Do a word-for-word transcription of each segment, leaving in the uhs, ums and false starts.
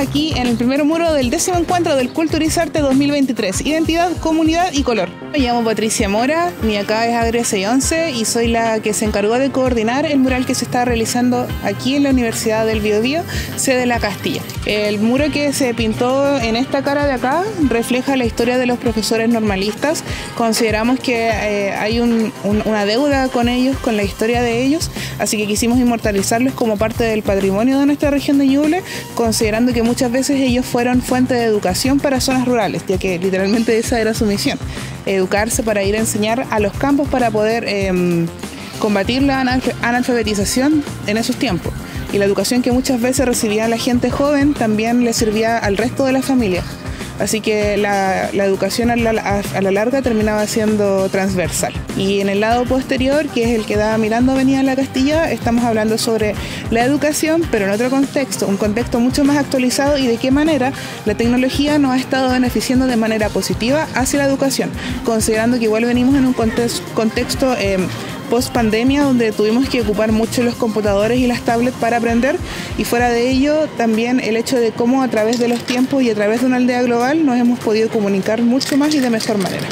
aquí en el primer muro del décimo encuentro del Culturizarte dos mil veintitrés, Identidad, Comunidad y Color. Me llamo Patricia Mora, mi acá es Agria seiscientos once y soy la que se encargó de coordinar el mural que se está realizando aquí en la Universidad del Biobío, sede La Castilla. El muro que se pintó en esta cara de acá refleja la historia de los profesores normalistas. Consideramos que eh, hay un, un, una deuda con ellos, con la historia de ellos, así que quisimos inmortalizarlos como parte del patrimonio de nuestra región de Ñuble, considerando que muchas veces ellos fueron fuente de educación para zonas rurales, ya que literalmente esa era su misión, educarse para ir a enseñar a los campos para poder eh, combatir la analfabetización en esos tiempos. Y la educación que muchas veces recibía la gente joven también le servía al resto de la familia. Así que la, la educación a la, a la larga terminaba siendo transversal. Y en el lado posterior, que es el que da mirando Avenida La Castilla, estamos hablando sobre la educación, pero en otro contexto, un contexto mucho más actualizado y de qué manera la tecnología nos ha estado beneficiando de manera positiva hacia la educación, considerando que igual venimos en un contexto, contexto eh, post pandemia donde tuvimos que ocupar mucho los computadores y las tablets para aprender, y fuera de ello también el hecho de cómo a través de los tiempos y a través de una aldea global nos hemos podido comunicar mucho más y de mejor manera.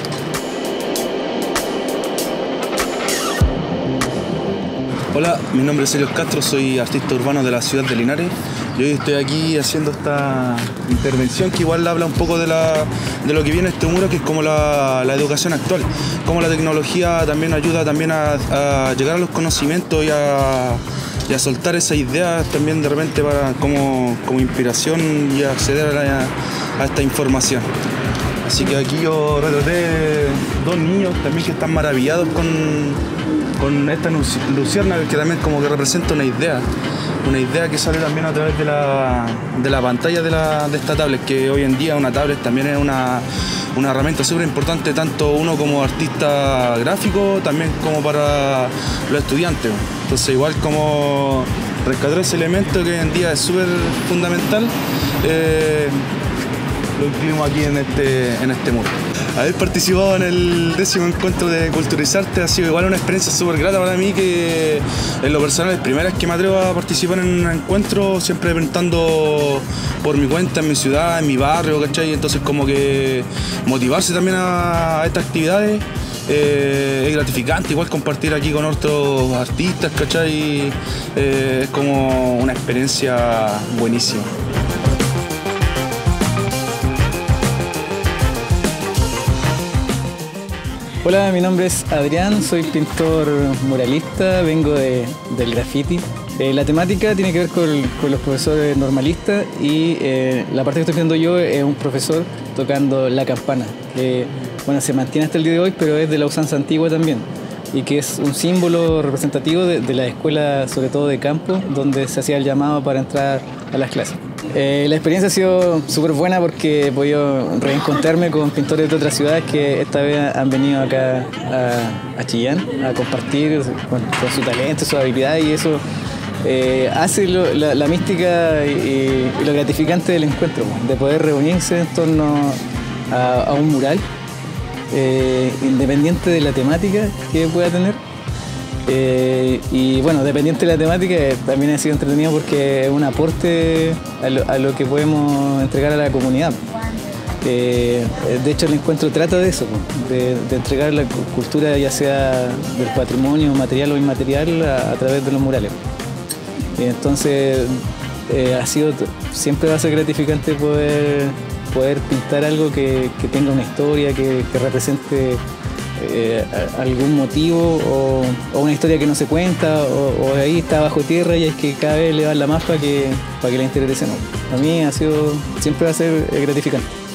Hola, mi nombre es Elio Castro, soy artista urbano de la ciudad de Linares. Yo hoy estoy aquí haciendo esta intervención que igual habla un poco de, la, de lo que viene este muro, que es como la, la educación actual, cómo la tecnología también ayuda también a, a llegar a los conocimientos y a, y a soltar esas ideas también de repente para, como, como inspiración y acceder a, la, a esta información. Así que aquí yo retraté dos niños también que están maravillados con, con esta luciérnaga, que también como que representa una idea. Una idea que sale también a través de la, de la pantalla de, la, de esta tablet, que hoy en día una tablet también es una, una herramienta súper importante, tanto uno como artista gráfico, también como para los estudiantes. Entonces igual como rescatar ese elemento que hoy en día es súper fundamental, eh, lo incluimos aquí en este, en este muro. Haber participado en el décimo encuentro de Culturizarte ha sido igual una experiencia súper grata para mí, que en lo personal es primera vez que me atrevo a participar en un encuentro, siempre presentando por mi cuenta en mi ciudad, en mi barrio, ¿cachai? Entonces como que motivarse también a, a estas actividades eh, es gratificante, igual compartir aquí con otros artistas, ¿cachai? Eh, es como una experiencia buenísima. Hola, mi nombre es Adrián, soy pintor muralista, vengo de, del graffiti. Eh, la temática tiene que ver con, con los profesores normalistas y eh, la parte que estoy viendo yo es un profesor tocando la campana, que bueno, se mantiene hasta el día de hoy, pero es de la usanza antigua también, y que es un símbolo representativo de, de la escuela, sobre todo de campo, donde se hacía el llamado para entrar a las clases. Eh, la experiencia ha sido súper buena porque he podido reencontrarme con pintores de otras ciudades que esta vez han venido acá a, a Chillán a compartir con, con su talento, su habilidad, y eso eh, hace lo, la, la mística y, y lo gratificante del encuentro, de poder reunirse en torno a, a un mural, eh, independiente de la temática que pueda tener. Eh, y bueno, dependiente de la temática, eh, también ha sido entretenido porque es un aporte a lo, a lo que podemos entregar a la comunidad. Eh, de hecho, el encuentro trata de eso, de, de entregar la cultura, ya sea del patrimonio material o inmaterial, a, a través de los murales. Y entonces, eh, ha sido, siempre va a ser gratificante poder, poder pintar algo que, que tenga una historia, que, que represente Eh, algún motivo o, o una historia que no se cuenta, o, o ahí está bajo tierra y hay que cada vez elevarla más para que, para que la interese más. A mí ha sido, siempre va a ser gratificante.